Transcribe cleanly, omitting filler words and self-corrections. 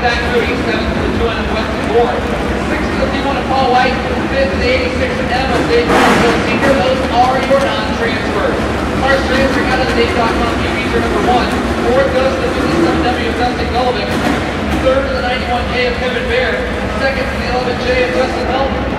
back through east 7th to the 200 Weston Board. 6th to the D1 of Paul White, 5th to the 86 of M of Dave Marshall Senior. Those are your non-transfers. First transferring out of the Dave.com TV feature number 1. 4th goes to the 57W of Dustin Golovic. 3rd to the 91K of Kevin Bear. 2nd to the 11J of Justin Melton.